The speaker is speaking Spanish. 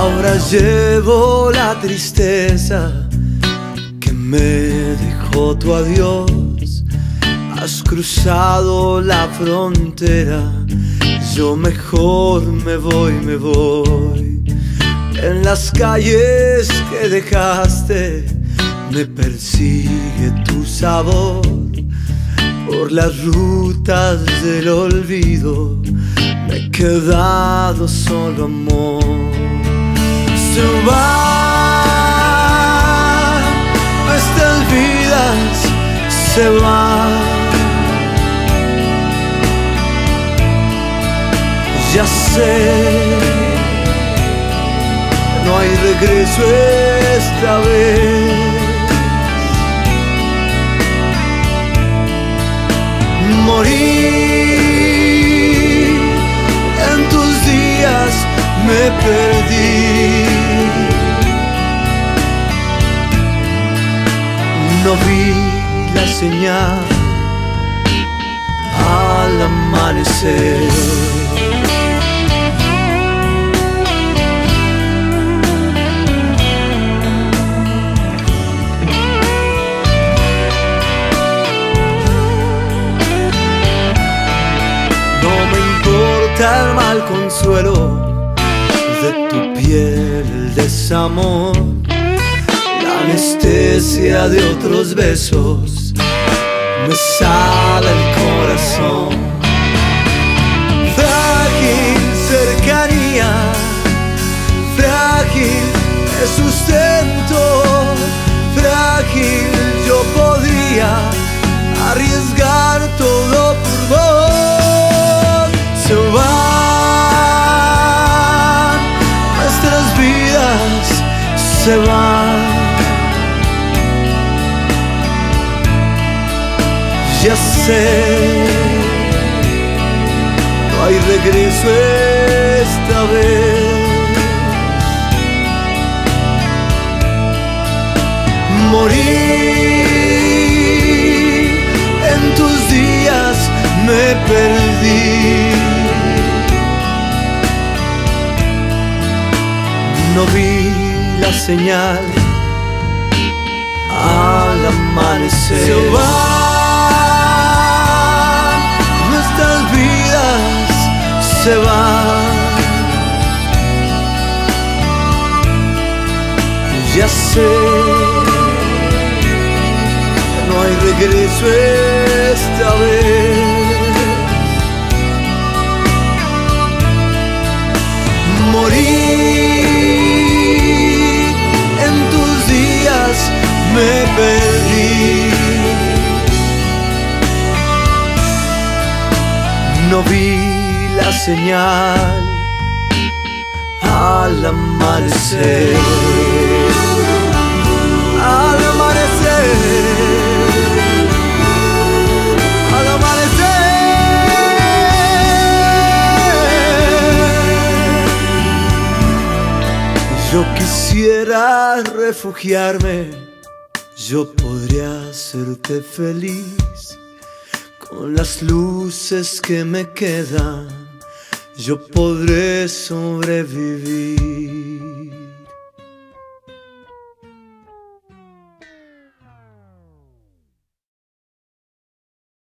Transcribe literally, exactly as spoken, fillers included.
Ahora llevo la tristeza que me dejó tu adiós. Has cruzado la frontera, yo mejor me voy, me voy. En las calles que dejaste me persigue tu sabor. Por las rutas del olvido me he quedado solo, amor. Se van nuestras vidas, se van. Ya sé, no hay regreso esta vez. Morí en tus días, me perdí. No vi la señal al amanecer. El mal consuelo de tu piel, el desamor, la anestesia de otros besos me sale el corazón. Frágil cercanía, frágil el sustento, frágil yo podría arriesgar todo por vos. Se van nuestras vidas, se van. Ya sé, no hay regreso esta vez. Morí en tus días, me perdí. No vi la señal al amanecer. Se van nuestras vidas, se van. Ya sé, no hay regreso esta vez. Morí me perdí. No vi la señal al amanecer. Al amanecer, al amanecer. Yo quisiera refugiarme, yo podría hacerte feliz con las luces que me quedan, yo podré sobrevivir.